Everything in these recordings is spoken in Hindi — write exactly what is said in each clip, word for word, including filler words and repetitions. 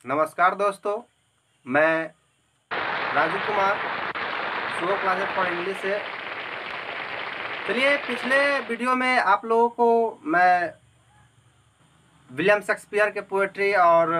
नमस्कार दोस्तों, मैं राजू कुमार सुबह क्लासेस फॉर इंग्लिश से। चलिए, पिछले वीडियो में आप लोगों को मैं विलियम शेक्सपियर के पोएट्री और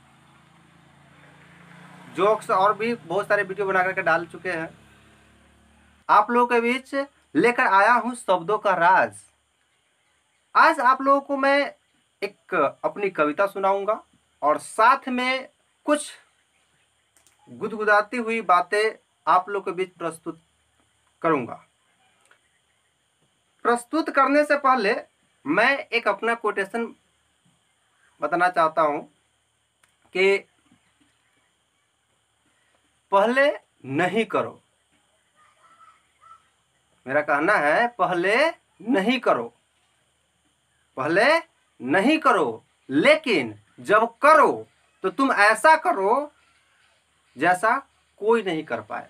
जोक्स और भी बहुत सारे वीडियो बना करके डाल चुके हैं। आप लोगों के बीच लेकर आया हूं शब्दों का राज। आज आप लोगों को मैं एक अपनी कविता सुनाऊंगा और साथ में कुछ गुदगुदाती हुई बातें आप लोग के बीच प्रस्तुत करूंगा। प्रस्तुत करने से पहले मैं एक अपना कोटेशन बताना चाहता हूं कि पहले नहीं करो। मेरा कहना है पहले नहीं करो, पहले नहीं करो, लेकिन जब करो तो तुम ऐसा करो जैसा कोई नहीं कर पाए।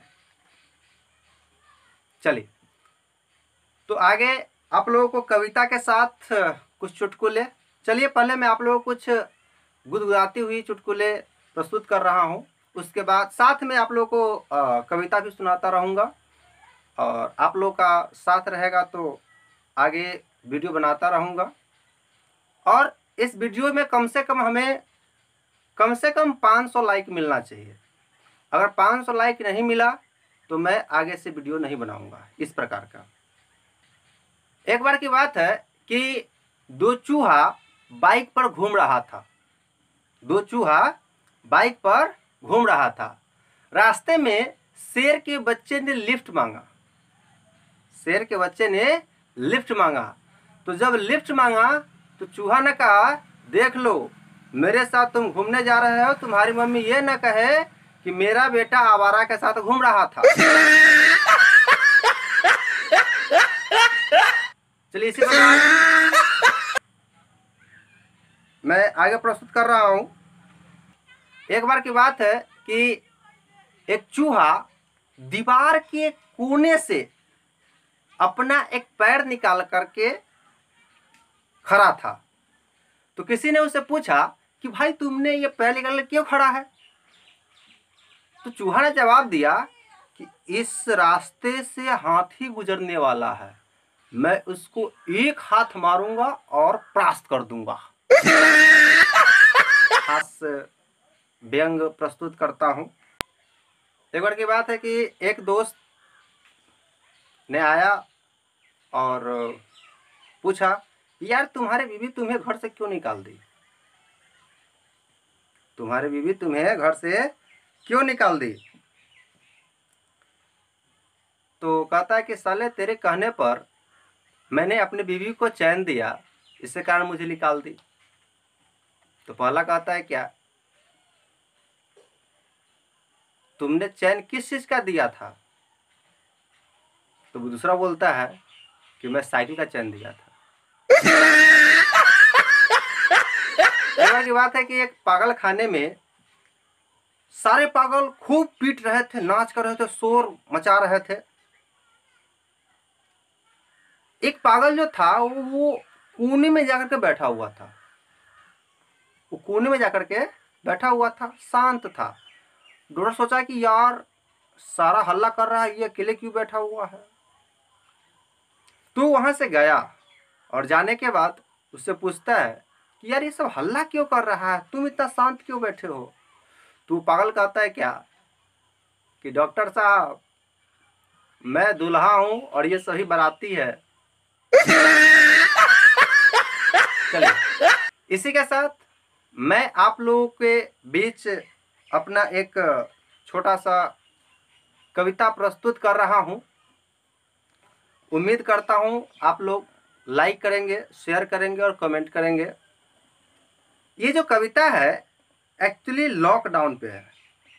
चलिए, तो आगे आप लोगों को कविता के साथ कुछ चुटकुले। चलिए, पहले मैं आप लोगों को कुछ गुदगुदाती हुई चुटकुले प्रस्तुत कर रहा हूं। उसके बाद साथ में आप लोगों को आ, कविता भी सुनाता रहूंगा और आप लोगों का साथ रहेगा तो आगे वीडियो बनाता रहूंगा। और इस वीडियो में कम से कम हमें कम से कम पाँच सौ लाइक मिलना चाहिए। अगर पाँच सौ लाइक नहीं मिला तो मैं आगे से वीडियो नहीं बनाऊंगा। इस प्रकार का एक बार की बात है कि दो चूहा बाइक पर घूम रहा था। दो चूहा बाइक पर घूम रहा था। रास्ते में शेर के बच्चे ने लिफ्ट मांगा। शेर के बच्चे ने लिफ्ट मांगा। तो जब लिफ्ट मांगा तो चूहा ने कहा, देख लो, मेरे साथ तुम घूमने जा रहे हो, तुम्हारी मम्मी ये न कहे कि मेरा बेटा आवारा के साथ घूम रहा था। चलिए, इसी प्रकार मैं आगे प्रस्तुत कर रहा हूं। एक बार की बात है कि एक चूहा दीवार के कोने से अपना एक पैर निकाल करके खड़ा था। तो किसी ने उससे पूछा कि भाई, तुमने ये पैर निकाल क्यों खड़ा है? तो चूहा ने जवाब दिया कि इस रास्ते से हाथी गुजरने वाला है, मैं उसको एक हाथ मारूंगा और परास्त कर दूंगा। हास्य व्यंग प्रस्तुत करता हूं। एक बार की बात है कि एक दोस्त ने आया और पूछा, यार तुम्हारी बीवी तुम्हें घर से क्यों निकाल दी? तुम्हारी बीवी तुम्हें घर से क्यों निकाल दी? तो कहता है कि साले, तेरे कहने पर मैंने अपनी बीवी को चैन दिया, इसके कारण मुझे निकाल दी। तो पहला कहता है, क्या तुमने चैन किस चीज का दिया था? तो दूसरा बोलता है कि मैं साइकिल का चैन दिया था। एक बार की बात है कि एक पागल खाने में सारे पागल खूब पीट रहे थे, नाच कर रहे थे, शोर मचा रहे थे। एक पागल जो था वो, वो कोने में जाकर के बैठा हुआ था। वो कोने में जाकर के बैठा हुआ था, शांत था। डॉक्टर सोचा कि यार, सारा हल्ला कर रहा है, ये अकेले क्यों बैठा हुआ है? तो वहां से गया और जाने के बाद उससे पूछता है कि यार, ये सब हल्ला क्यों कर रहा है, तुम इतना शांत क्यों बैठे हो? तो पागल कहता है क्या कि डॉक्टर साहब, मैं दूल्हा हूं और ये सही बाराती है। चलिए, इसी के साथ मैं आप लोगों के बीच अपना एक छोटा सा कविता प्रस्तुत कर रहा हूं। उम्मीद करता हूं आप लोग लाइक करेंगे, शेयर करेंगे और कमेंट करेंगे। ये जो कविता है एक्चुअली लॉकडाउन पे है।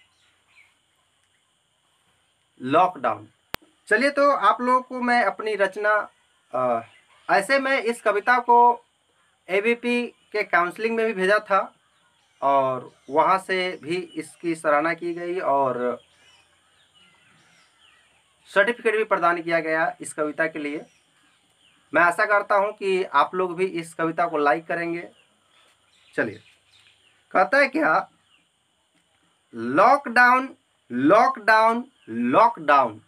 लॉकडाउन। चलिए, तो आप लोगों को मैं अपनी रचना आ, ऐसे मैं इस कविता को ए बी पी के काउंसलिंग में भी भेजा था और वहाँ से भी इसकी सराहना की गई और सर्टिफिकेट भी प्रदान किया गया इस कविता के लिए। मैं आशा करता हूँ कि आप लोग भी इस कविता को लाइक करेंगे। चलिए, कहता है क्या lockdown, lockdown, lockdown,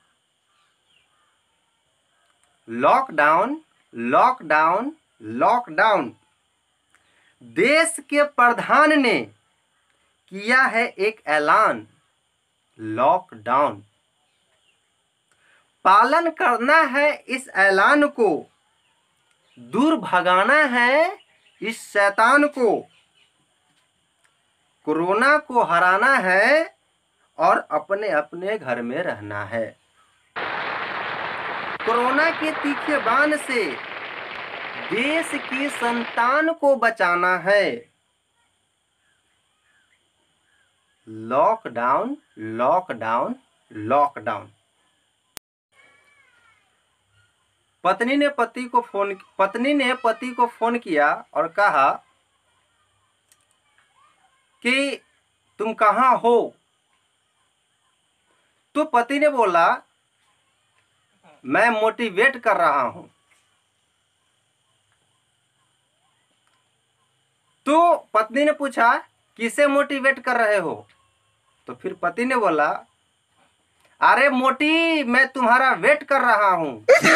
lockdown, lockdown, lockdown. देश के प्रधान ने किया है एक ऐलान, लॉकडाउन। पालन करना है इस ऐलान को, दूर भगाना है इस शैतान को। कोरोना को हराना है और अपने अपने घर में रहना है। कोरोना के तीखे बाण से देश की संतान को बचाना है। Lockdown, lockdown, lockdown. पत्नी ने पति को फोन पत्नी ने पति को फोन किया और कहा कि तुम कहाँ हो? तो पति ने बोला मैं मोटिवेट कर रहा हूं। तो पत्नी ने पूछा किसे मोटिवेट कर रहे हो? तो फिर पति ने बोला अरे मोटी, मैं तुम्हारा वेट कर रहा हूं।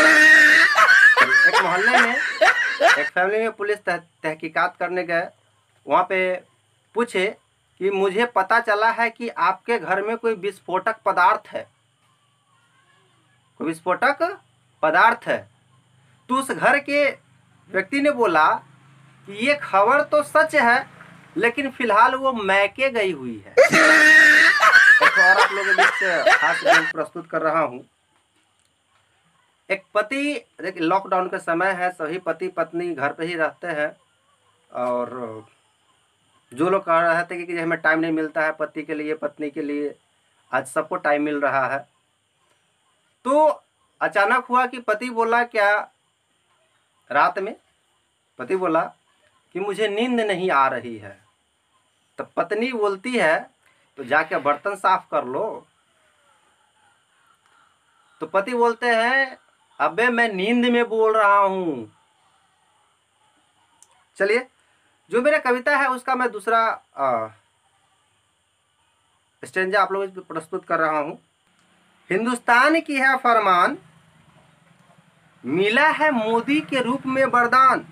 एक मोहल्ले में एक फैमिली में पुलिस तह, तहकीकात करने गए। वहाँ पे पूछे कि मुझे पता चला है कि आपके घर में कोई विस्फोटक पदार्थ है, कोई विस्फोटक पदार्थ है। तो उस घर के व्यक्ति ने बोला कि ये खबर तो सच है, लेकिन फिलहाल वो मैके गई हुई है। एक और आप लोगों के बीच खास प्रस्तुत कर रहा हूँ। एक पति, देखिए लॉकडाउन का समय है, सभी पति पत्नी घर पे ही रहते हैं और जो लोग कह रहे थे कि हमें टाइम नहीं मिलता है पति के लिए पत्नी के लिए, आज सबको टाइम मिल रहा है। तो अचानक हुआ कि पति बोला क्या, रात में पति बोला कि मुझे नींद नहीं आ रही है। तो पत्नी बोलती है तो जाके बर्तन साफ कर लो। तो पति बोलते हैं अबे मैं नींद में बोल रहा हूं। चलिए, जो मेरा कविता है उसका मैं दूसरा स्टेंजा आप लोगों को प्रस्तुत कर रहा हूं। हिंदुस्तान की है फरमान, मिला है मोदी के रूप में वरदान।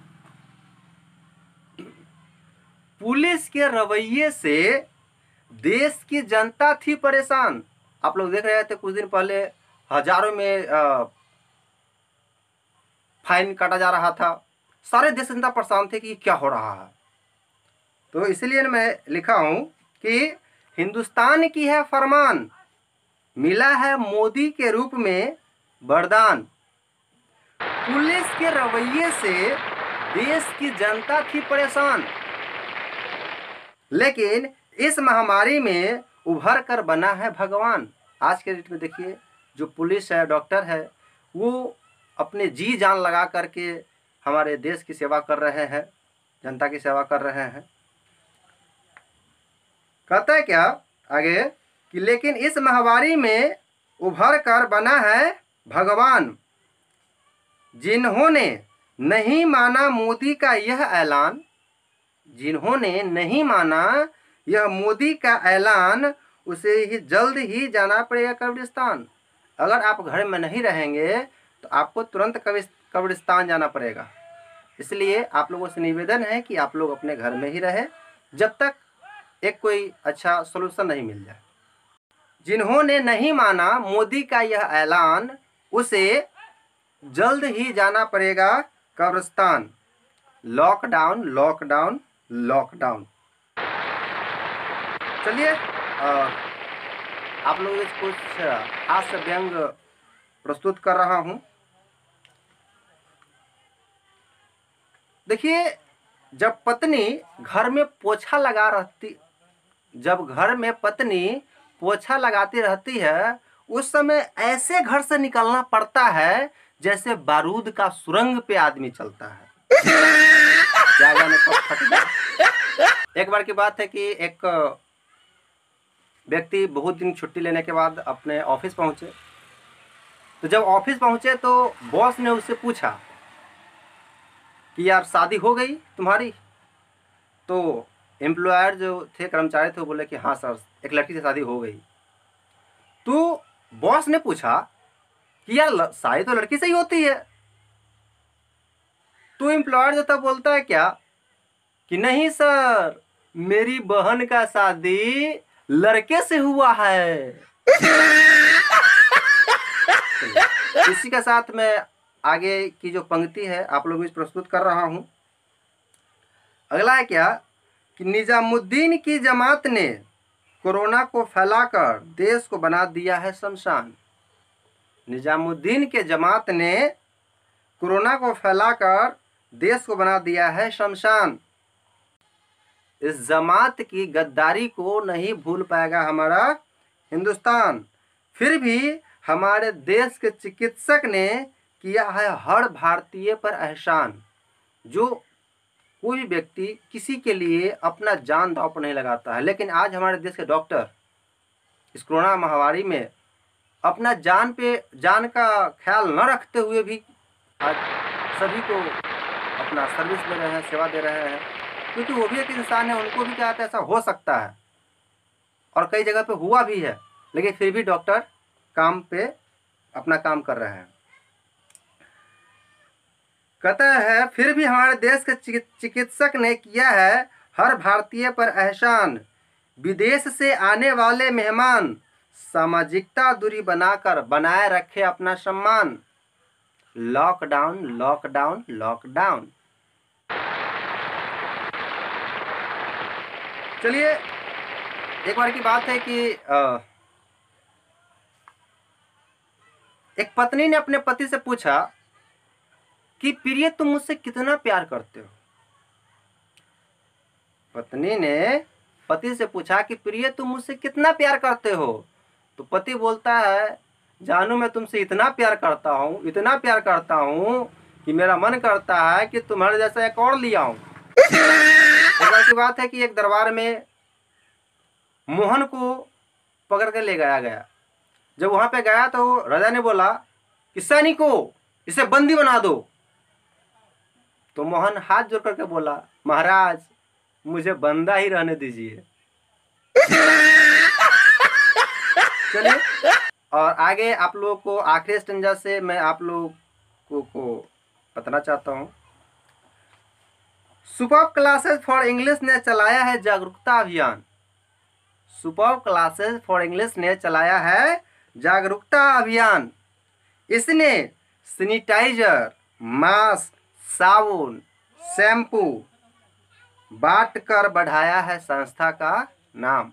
पुलिस के रवैये से देश की जनता थी परेशान। आप लोग देख रहे थे कुछ दिन पहले हजारों में आ, फाइन काटा जा रहा था। सारे देश जनता परेशान थे कि क्या हो रहा है। तो इसलिए मैं लिखा हूं कि हिंदुस्तान की है फरमान, मिला है मोदी के रूप में वरदान। पुलिस के रवैये से देश की जनता थी परेशान, लेकिन इस महामारी में उभर कर बना है भगवान। आज के डेट में देखिए जो पुलिस है, डॉक्टर है, वो अपने जी जान लगा करके हमारे देश की सेवा कर रहे हैं, जनता की सेवा कर रहे हैं। कहता है क्या आगे कि लेकिन इस महामारी में उभर कर बना है भगवान। जिन्होंने नहीं माना मोदी का यह ऐलान, जिन्होंने नहीं माना यह मोदी का ऐलान, उसे ही जल्द ही जाना पड़ेगा कब्रिस्तान। अगर आप घर में नहीं रहेंगे तो आपको तुरंत कब्रिस्तान जाना पड़ेगा। इसलिए आप लोगों से निवेदन है कि आप लोग अपने घर में ही रहें जब तक एक कोई अच्छा सलूशन नहीं मिल जाए। जिन्होंने नहीं माना मोदी का यह ऐलान, उसे जल्द ही जाना पड़ेगा कब्रिस्तान। Lockdown, lockdown, lockdown. चलिए आप लोगों को कुछ हास्य व्यंग प्रस्तुत कर रहा हूं। देखिए, जब पत्नी घर में पोछा लगा रहती जब घर में पत्नी पोछा लगाती रहती है, उस समय ऐसे घर से निकलना पड़ता है जैसे बारूद का सुरंग पे आदमी चलता है। क्या जाने कब फट जाए। एक बार की बात है कि एक व्यक्ति बहुत दिन छुट्टी लेने के बाद अपने ऑफिस पहुंचे। तो जब ऑफिस पहुंचे तो बॉस ने उससे पूछा कि यार शादी हो गई तुम्हारी? तो एम्प्लॉयर जो थे, कर्मचारी थे, वो बोले कि हाँ सर, एक लड़की से शादी हो गई। तो बॉस ने पूछा कि यार शादी तो लड़की से ही होती है। तो एम्प्लॉयर जो था बोलता है क्या कि नहीं सर, मेरी बहन का शादी लड़के से हुआ है। इसी के साथ मैं आगे की जो पंक्ति है आप लोगों को प्रस्तुत कर रहा हूं। अगला है क्या कि निजामुद्दीन की जमात ने कोरोना को फैलाकर देश को बना दिया है शमशान। निजामुद्दीन के जमात ने कोरोना को फैलाकर देश को बना दिया है शमशान। इस जमात की गद्दारी को नहीं भूल पाएगा हमारा हिंदुस्तान। फिर भी हमारे देश के चिकित्सक ने किया है हर भारतीय पर एहसान। जो कोई व्यक्ति किसी के लिए अपना जान दांव पर नहीं लगाता है, लेकिन आज हमारे देश के डॉक्टर इस कोरोना महामारी में अपना जान पे जान का ख्याल न रखते हुए भी आज सभी को अपना सर्विस दे रहे हैं, सेवा दे रहे हैं, क्योंकि वो भी एक इंसान है, उनको भी क्या है ऐसा हो सकता है और कई जगह पे हुआ भी है, लेकिन फिर भी डॉक्टर काम पे अपना काम कर रहे हैं। कहता है फिर भी हमारे देश के चिकित्सक ने किया है हर भारतीय पर एहसान। विदेश से आने वाले मेहमान सामाजिकता दूरी बनाकर बनाए रखे अपना सम्मान। Lockdown lockdown lockdown. चलिए, एक बार की बात है कि आ, एक पत्नी ने अपने पति से पूछा कि प्रिय तुम मुझसे कितना प्यार करते हो। पत्नी ने पति से पूछा कि प्रिय तुम मुझसे कितना प्यार करते हो। तो पति बोलता है जानू मैं तुमसे इतना प्यार करता हूँ, इतना प्यार करता हूँ कि मेरा मन करता है कि तुम्हारे जैसा एक और लिया हूँ। एक बार की बात है कि एक दरबार में मोहन को पकड़ कर ले गया गया। जब वहां पे गया तो राजा ने बोला कि सैनिकों इसे बंदी बना दो। तो मोहन हाथ जोड़ करके बोला महाराज मुझे बंदा ही रहने दीजिए। चलिए, और आगे आप लोगों को आखिरी स्टेंजा से मैं आप लोगों को बताना चाहता हूँ। सुपर्ब क्लासेस फॉर इंग्लिश ने चलाया है जागरूकता अभियान। सुपर्ब क्लासेस फॉर इंग्लिश ने चलाया है जागरूकता अभियान। इसने सैनिटाइजर, मास्क, साबुन, शैम्पू बांट कर बढ़ाया है संस्था का नाम।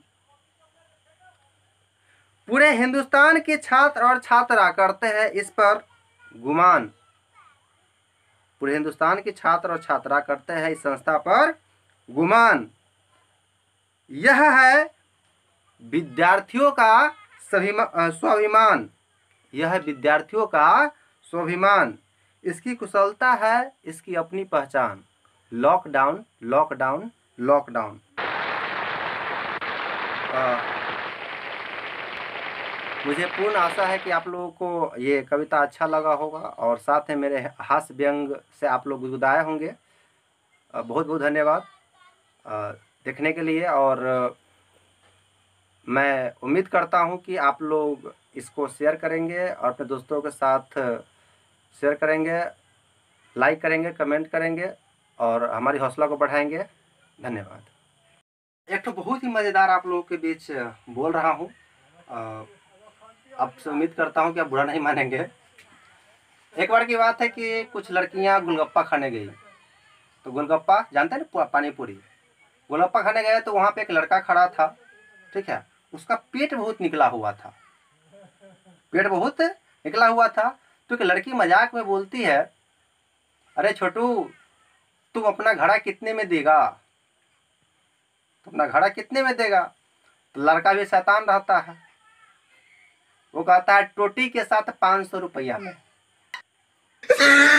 पूरे हिंदुस्तान के छात्र और छात्रा करते हैं इस पर गुमान। पूरे हिंदुस्तान के छात्र और छात्रा करते हैं इस संस्था पर गुमान। यह है विद्यार्थियों का स्वाभिमान। यह है विद्यार्थियों का स्वाभिमान। इसकी कुशलता है इसकी अपनी पहचान। Lockdown lockdown lockdown. मुझे पूर्ण आशा है कि आप लोगों को ये कविता अच्छा लगा होगा और साथ में मेरे हास्य व्यंग से आप लोग गुदगुदाए होंगे। बहुत बहुत धन्यवाद देखने के लिए। और मैं उम्मीद करता हूं कि आप लोग इसको शेयर करेंगे और अपने दोस्तों के साथ शेयर करेंगे, लाइक करेंगे, कमेंट करेंगे और हमारी हौसला को बढ़ाएंगे। धन्यवाद। एक तो बहुत ही मज़ेदार आप लोगों के बीच बोल रहा हूँ। आपसे उम्मीद करता हूँ कि आप बुरा नहीं मानेंगे। एक बार की बात है कि कुछ लड़कियाँ गोलगप्पा खाने गई। तो गोलगप्पा जानते हैं ना, पानी पूरी। गोलगप्पा खाने गए तो वहाँ पे एक लड़का खड़ा था, ठीक है। उसका पेट बहुत निकला हुआ था, पेट बहुत निकला हुआ था। तो एक लड़की मजाक में बोलती है अरे छोटू तुम अपना घड़ा कितने में देगा, तुम अपना घड़ा कितने में देगा। तो लड़का भी शैतान रहता है, वो कहता है टोटी के साथ पाँच सौ रुपया में।